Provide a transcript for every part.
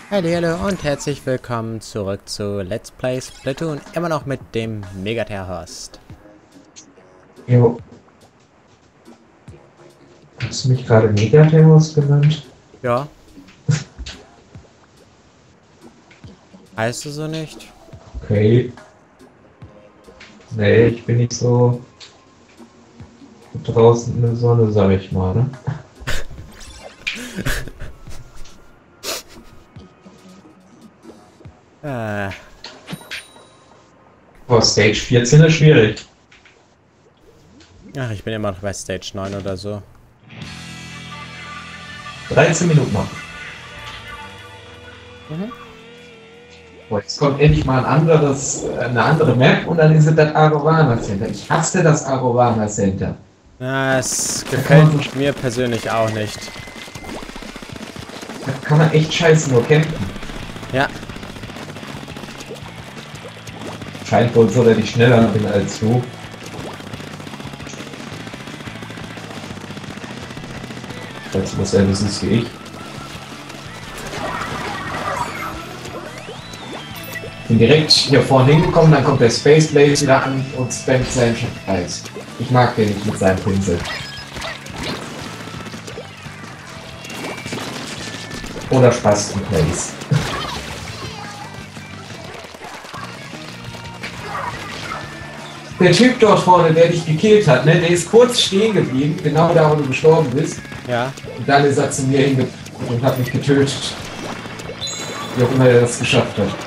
Hallo und herzlich willkommen zurück zu Let's Play Splatoon, immer noch mit dem Megaterrorst. Jo, hast du mich gerade Megaterrorist genannt? Ja, heißt du so nicht? Okay. Nee, ich bin nicht so draußen in der Sonne, sag ich mal, ne? Äh, Boah, Stage 14 ist schwierig. ach, ich bin immer noch bei Stage 9 oder so. 13 Minuten noch. Mhm. Boah, jetzt kommt endlich mal eine andere Map und dann ist es das Arovana Center. Ich hasse das Arovana Center. Na, es Da kann gefällt man, so, mir persönlich auch nicht. da kann man echt scheiße nur kämpfen. Ja, Scheint wohl so, dass ich schneller bin als du. Falls du das ja wissen wie ich. Bin direkt hier vorne hingekommen, dann kommt der Space Blaze wieder an und spammt seinen Scheiß. Ich mag den nicht mit seinem Pinsel. Oder Spasten Blaze. Der Typ dort vorne, der dich gekillt hat, ne, der ist kurz stehen geblieben, genau da, wo du gestorben bist. ja. Und dann ist er zu mir hingekommen und hat mich getötet. Wie auch immer er das geschafft hat.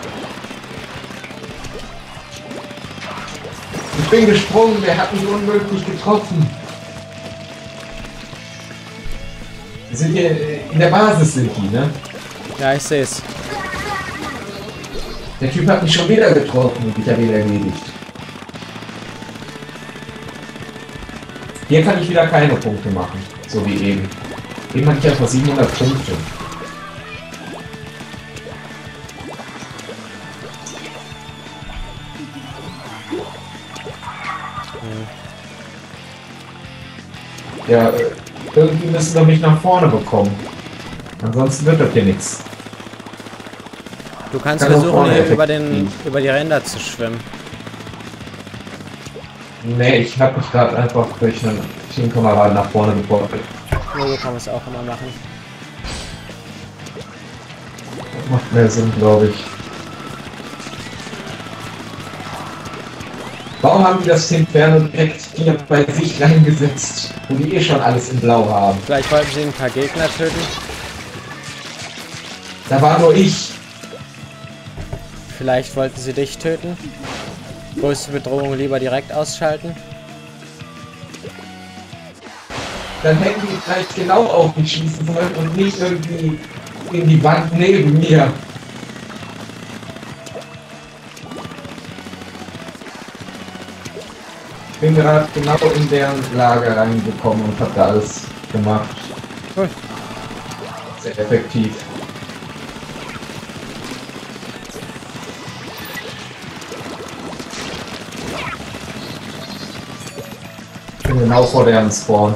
Ich bin gesprungen, der hat mich unmöglich getroffen. Wir sind hier in der Basis, sind die, ne? Ja, ich sehe es. Der Typ hat mich schon wieder getroffen und ich habe ihn erledigt. Hier kann ich wieder keine Punkte machen, so wie eben. Eben hatte ich einfach 700 Punkte. Ja, irgendwie müssen wir mich nach vorne bekommen. Ansonsten wird das hier nichts. Du kannst Kann auch versuchen, vorne hier effektiv. über die Ränder zu schwimmen. Nee, ich habe mich gerade einfach durch einen Teamkameraden nach vorne geportet. Ja, so kann man es auch immer machen. Das macht mehr Sinn, glaube ich. Warum haben die das Inferno direkt hier bei sich reingesetzt, wo die eh schon alles in Blau haben? Vielleicht wollten sie ein paar Gegner töten. Da war nur ich. Vielleicht wollten sie dich töten. Größte Bedrohung lieber direkt ausschalten. Dann hätten die vielleicht genau auf mich schießen sollen und nicht irgendwie in die Wand neben mir. Ich bin gerade genau in deren Lager reingekommen und habe da alles gemacht. Cool. Sehr effektiv. Ich bin genau vor deren Spawn.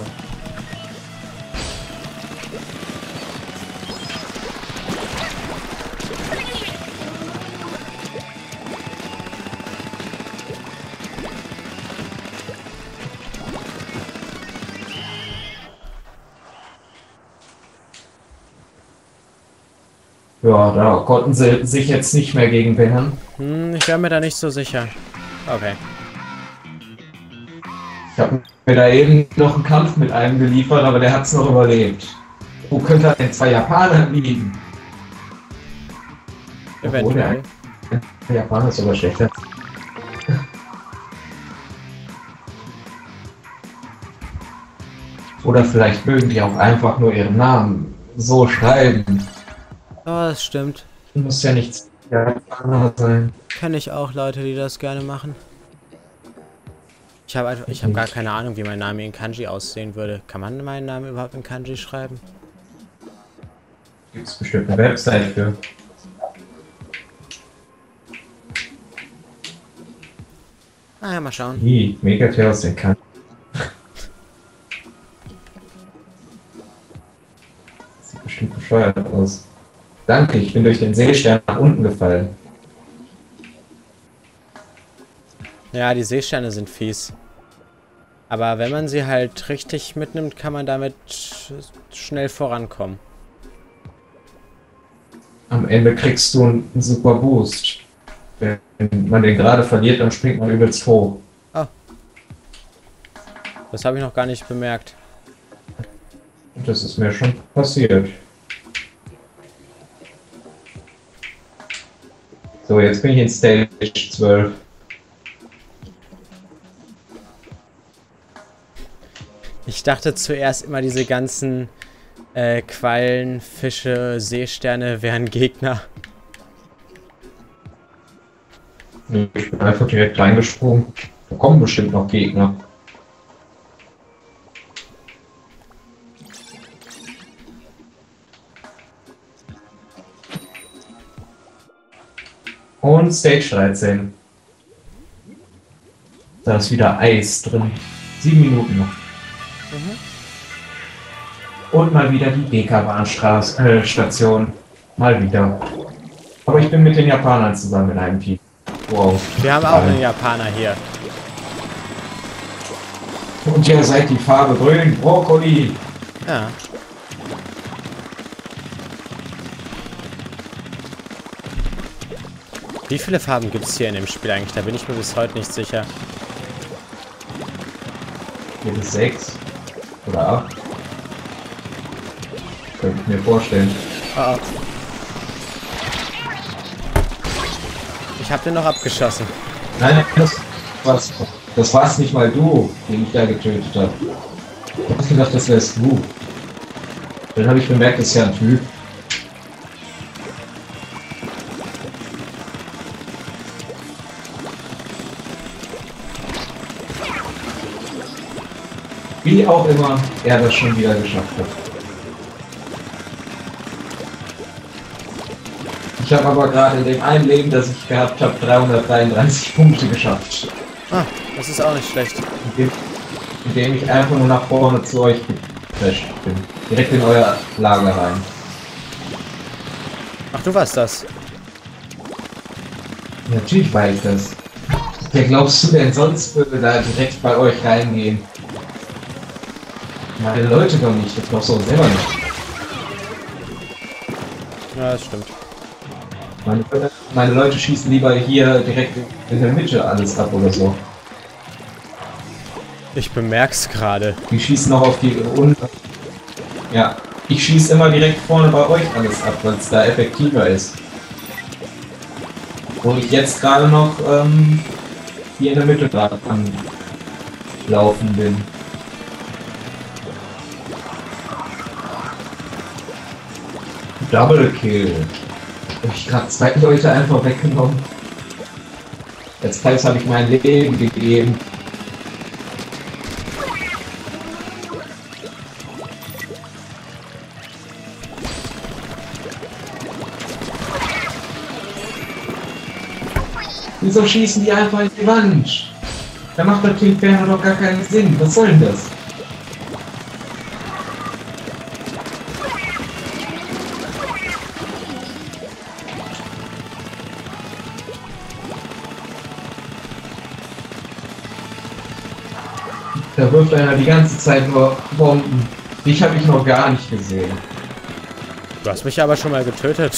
Ja, da konnten sie sich jetzt nicht mehr gegen wehren. Ich wäre mir da nicht so sicher. Okay. Ich habe mir da eben noch einen Kampf mit einem geliefert, aber der hat es noch überlebt. Wo könnte er denn zwei Japaner liegen? Obwohl, Eventuell. der Japaner ist sogar schlechter. Oder vielleicht mögen die auch einfach nur ihren Namen so schreiben. Oh, das stimmt. Muss ja nichts Japaner sein. Kenne ich auch Leute, die das gerne machen. Ich habe gar keine Ahnung, wie mein Name in Kanji aussehen würde. Kann man meinen Namen überhaupt in Kanji schreiben? Gibt es bestimmt eine Website für. Ah ja, mal schauen. Wie? Megatheos, den kann. Sieht bestimmt bescheuert aus. Danke, ich bin durch den Seestern nach unten gefallen. Ja, die Seesterne sind fies. Aber wenn man sie halt richtig mitnimmt, kann man damit schnell vorankommen. Am Ende kriegst du einen super Boost. Wenn man den gerade verliert, dann springt man übelst hoch. Oh. Das habe ich noch gar nicht bemerkt. Und das ist mir schon passiert. So, jetzt bin ich in Stage 12. Ich dachte zuerst immer, diese ganzen Quallen, Fische, Seesterne wären Gegner. Ich bin einfach direkt reingesprungen. Da kommen bestimmt noch Gegner. Und Stage 13. Da ist wieder Eis drin. 7 Minuten noch. Mhm. Und mal wieder die BK-Bahnstation. Mal wieder. Aber ich bin mit den Japanern zusammen in einem Team. Wow. Wir haben auch einen Japaner hier. Und ihr seid die Farbe grün. Brokkoli. Ja. Wie viele Farben gibt es hier in dem Spiel eigentlich? Da bin ich mir bis heute nicht sicher. Hier ist 6 oder 8. Könnte ich mir vorstellen. Oh, oh. Ich hab den noch abgeschossen. Nein, das war's nicht mal du, den ich da getötet habe. Ich hab gedacht, das wärst du. Dann habe ich bemerkt, das ist ja ein Typ. Wie auch immer er das schon wieder geschafft hat. Ich habe aber gerade in dem einen Leben, das ich gehabt habe, 333 Punkte geschafft. Ah, das ist auch nicht schlecht. Indem ich einfach nur nach vorne zu euch geflasht bin. Direkt in euer Lager rein. Ach, du warst das. Natürlich war ich das. Wer glaubst du denn sonst würde da direkt bei euch reingehen? Meine Leute doch nicht, das glaubst du auch selber nicht. Ja, das stimmt. Meine Leute schießen lieber hier direkt in der Mitte alles ab oder so. Ich bemerk's gerade. Die schießen noch auf die unten. Ja, ich schieße immer direkt vorne bei euch alles ab, weil es da effektiver ist. Wo ich jetzt gerade noch hier in der Mitte gerade am Laufen bin. Double Kill. Hab ich gerade 2 Leute einfach weggenommen. Jetzt habe ich mein Leben gegeben. Wieso schießen die einfach in die Wand? Da macht das Inferno doch gar keinen Sinn. Was soll denn das? Da wirft einer die ganze Zeit nur Bomben. Dich habe ich noch gar nicht gesehen. Du hast mich aber schon mal getötet.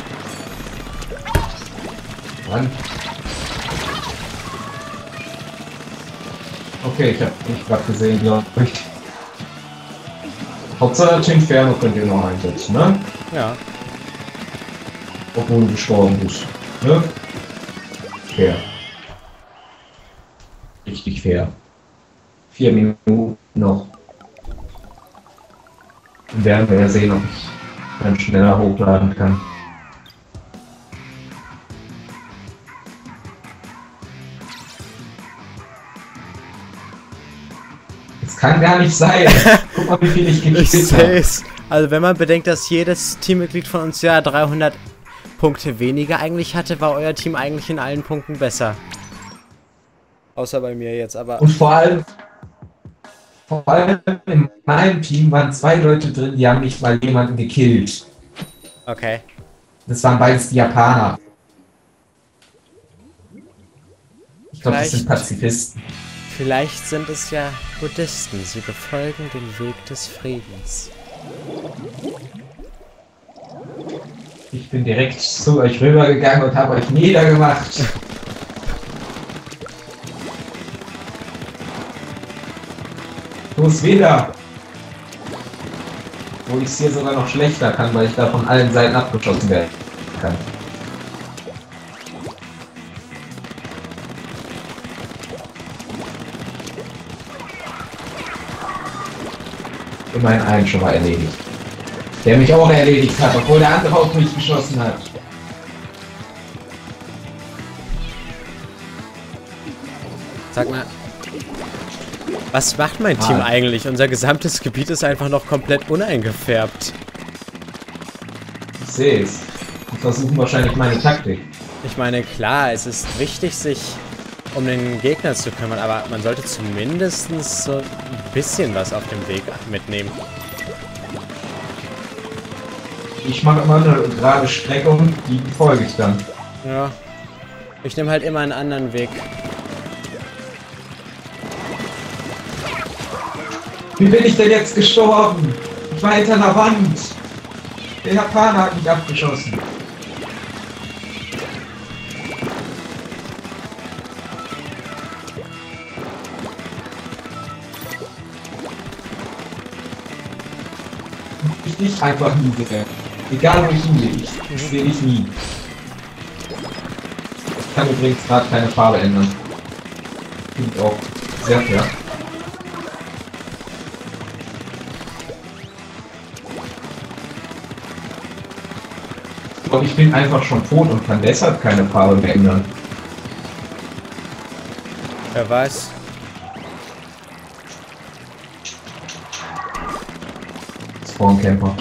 Mann. Okay, ich habe dich gerade gesehen, glaube ich. Hauptsache das Inferno könnt ihr noch einsetzen, ne? Ja. Obwohl du gestorben bist. Ne? Fair. Richtig fair. 4 Minuten noch. Dann werden wir ja sehen, ob ich dann schneller hochladen kann. Das kann gar nicht sein. Guck mal, wie viel ich gekillt habe. Also wenn man bedenkt, dass jedes Teammitglied von uns ja 300 Punkte weniger eigentlich hatte, war euer Team eigentlich in allen Punkten besser. Außer bei mir jetzt, aber... Und vor allem in meinem Team waren 2 Leute drin, die haben nicht mal jemanden gekillt. Okay. Das waren beides die Japaner. Ich glaube, das sind Pazifisten. Vielleicht sind es ja Buddhisten. Sie befolgen den Weg des Friedens. Ich bin direkt zu euch rübergegangen und habe euch niedergemacht. Wo ist wieder? Wo ich es hier sogar noch schlechter kann, weil ich da von allen Seiten abgeschossen werden kann. Immerhin einen schon mal erledigt. Der mich auch erledigt hat, obwohl der andere auf mich geschossen hat. Sag mal, was macht mein Team eigentlich? Unser gesamtes Gebiet ist einfach noch komplett uneingefärbt. Ich sehe es. Die versuchen wahrscheinlich meine Taktik. Ich meine, klar, es ist wichtig, sich um den Gegner zu kümmern, aber man sollte zumindest so ein bisschen was auf dem Weg mitnehmen. Ich mache immer eine gerade Strecke und die folge ich dann. Ja. Ich nehme halt immer einen anderen Weg. Wie bin ich denn jetzt gestorben? Ich war hinter einer Wand. Der Japaner hat mich abgeschossen. Ich dich einfach nie sehe. Egal wo ich hingehe, ich sehe dich nie. Ich kann übrigens gerade keine Farbe ändern. Klingt auch sehr fair. Und ich bin einfach schon tot und kann deshalb keine Farbe mehr ändern. Wer weiß. Spawncamper.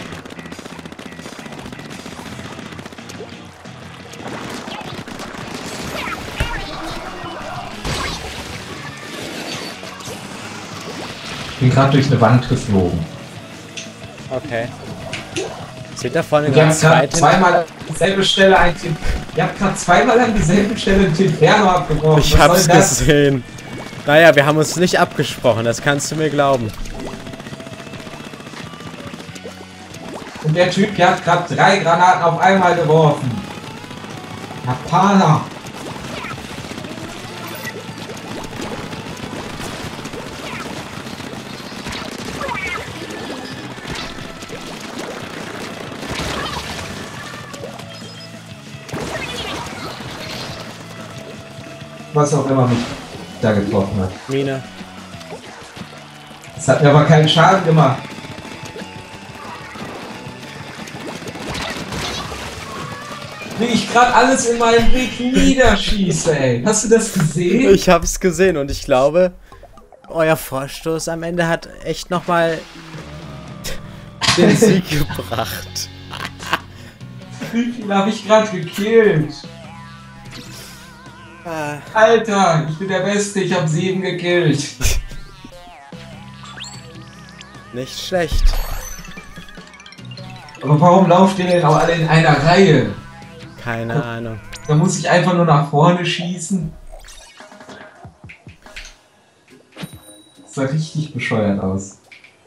Ich bin gerade durch eine Wand geflogen. Okay. Seht da vorne Ihr habt ganz gerade weit zweimal an dieselbe Stelle Ihr habt gerade zweimal an dieselben Stelle den Inferno abgebrochen. Ich hab's gesehen. Naja, wir haben uns nicht abgesprochen, das kannst du mir glauben. Und der Typ hier hat gerade 3 Granaten auf einmal geworfen. Japaner. Was auch immer mich da getroffen hat. Mine. Das hat mir aber keinen Schaden gemacht. Wie ich gerade alles in meinem Weg niederschieße, ey. Hast du das gesehen? Ich hab's gesehen und ich glaube, euer Vorstoß am Ende hat echt nochmal den Sieg gebracht. Wie viel habe ich gerade gekillt? Alter, ich bin der Beste, ich habe 7 gekillt. Nicht schlecht. Aber warum lauft ihr denn auch alle in einer Reihe? Keine Ahnung. Da muss ich einfach nur nach vorne schießen. Das sah richtig bescheuert aus.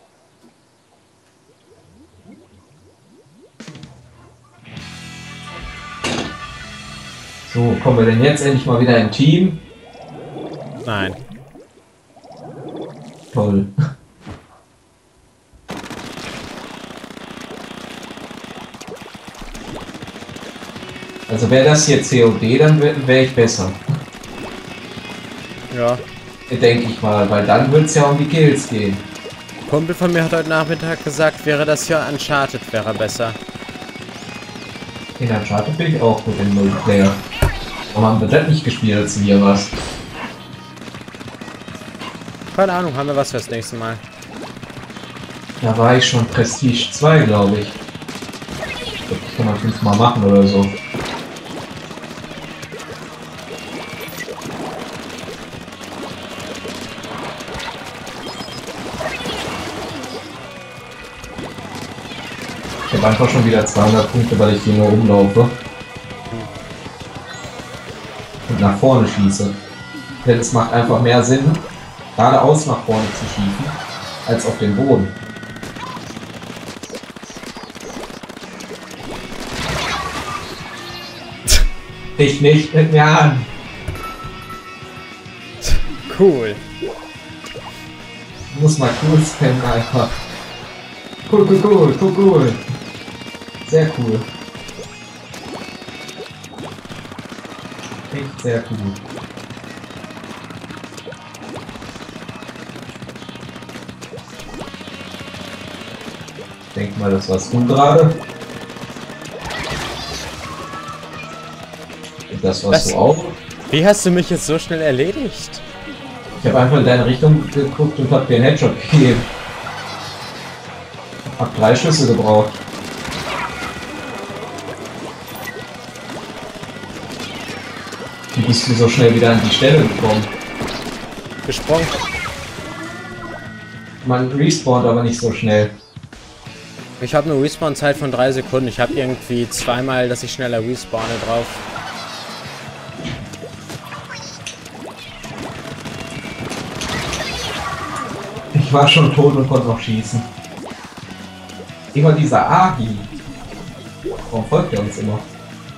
So, kommen wir denn jetzt endlich mal wieder im Team? Nein. Toll. Also wäre das hier COD, dann wäre ich besser. Ja. Denke ich mal, weil dann wird es ja um die Kills gehen. Ein Kumpel von mir hat heute Nachmittag gesagt, wäre das hier Uncharted, wäre besser. In Uncharted bin ich auch gut im Multiplayer. Warum haben wir das nicht gespielt, als wir was? Keine Ahnung, haben wir was fürs nächste Mal. Da war ich schon Prestige 2, glaube ich. Das kann man 5-mal machen oder so. Ich habe einfach schon wieder 200 Punkte, weil ich hier nur umlaufe. Und nach vorne schieße. Denn es macht einfach mehr Sinn, geradeaus nach vorne zu schießen, als auf den Boden. Dich nicht mit mir an! Cool. Muss mal cool spammen einfach. Cool. Sehr cool. Echt sehr cool. Ich denke mal, das warst du gerade. Und das warst du auch. Wie hast du mich jetzt so schnell erledigt? Ich habe einfach in deine Richtung geguckt und hab dir einen Headshot gegeben. Hab 3 Schüsse gebraucht. Wie bist du so schnell wieder an die Stelle gekommen? Gesprungen. Man respawnt aber nicht so schnell. Ich habe eine Respawn-Zeit von 3 Sekunden. Ich habe irgendwie zweimal, dass ich schneller respawne drauf. Ich war schon tot und konnte noch schießen. Immer dieser Agi. Warum folgt er uns immer?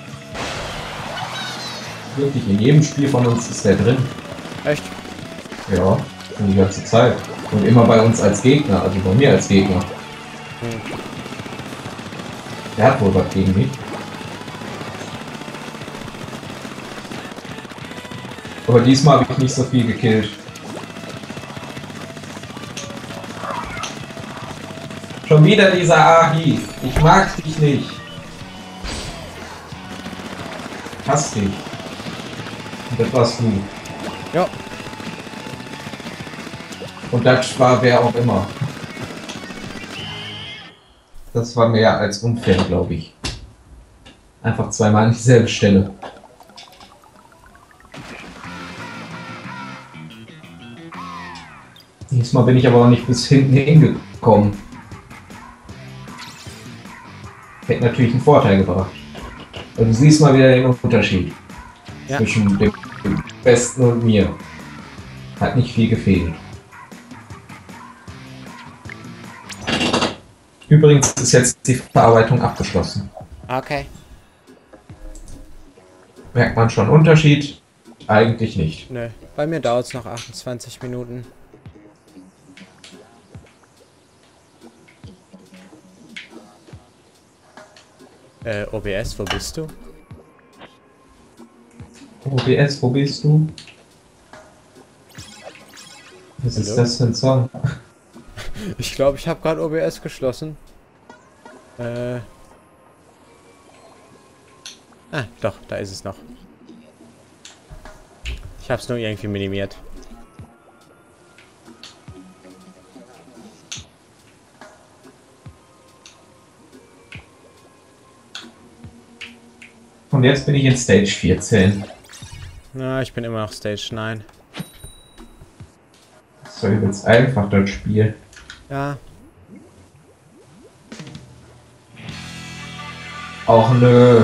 Wirklich, in jedem Spiel von uns ist der drin. Echt? Ja, schon die ganze Zeit. Und immer bei uns als Gegner, also bei mir als Gegner. Der hat wohl was gegen mich. Aber diesmal habe ich nicht so viel gekillt. Schon wieder dieser Ahi. Ich mag dich nicht. Hass dich. Und das warst du. Ja. Und das war wer auch immer. Das war mehr als unfair, glaube ich. Einfach zweimal an dieselbe Stelle. Diesmal bin ich aber auch nicht bis hinten hingekommen. Hätte natürlich einen Vorteil gebracht. Also du siehst mal wieder den Unterschied zwischen dem Besten und mir. Hat nicht viel gefehlt. Übrigens ist jetzt die Verarbeitung abgeschlossen. Okay. Merkt man schon Unterschied? Eigentlich nicht. Nö. Bei mir dauert es noch 28 Minuten. OBS, wo bist du? OBS, wo bist du? Was ist das für ein Song? Ich glaube, ich habe gerade OBS geschlossen. Ah, doch, da ist es noch. Ich habe es nur irgendwie minimiert. Und jetzt bin ich in Stage 14. Na, ich bin immer noch Stage 9. Das ist doch übelst einfach, das Spiel. Ja. Auch nö.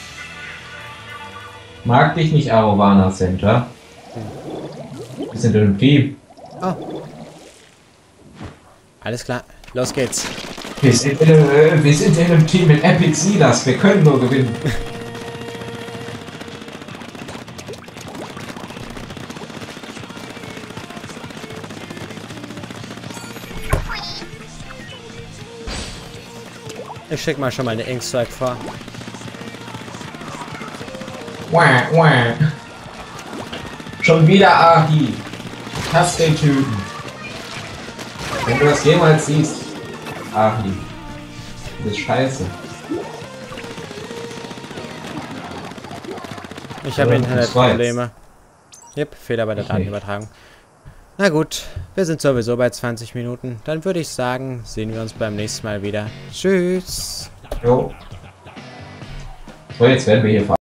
Mag dich nicht, Arovana Center. Wir sind in einem Team. Oh. Alles klar, los geht's. Wir sind in einem Team mit Epic Silas. Wir können nur gewinnen. Ich schick mal schon mal eine Inkstrike vor. Wah, wah. Schon wieder Ahi. Hass den Typen. Wenn du das jemals siehst, Ahi. Das ist scheiße. Ich habe Ja, Internetprobleme. Yep, Fehler bei der Datenübertragung. Na gut, wir sind sowieso bei 20 Minuten. Dann würde ich sagen, sehen wir uns beim nächsten Mal wieder. Tschüss. Jo. So, jetzt werden wir hier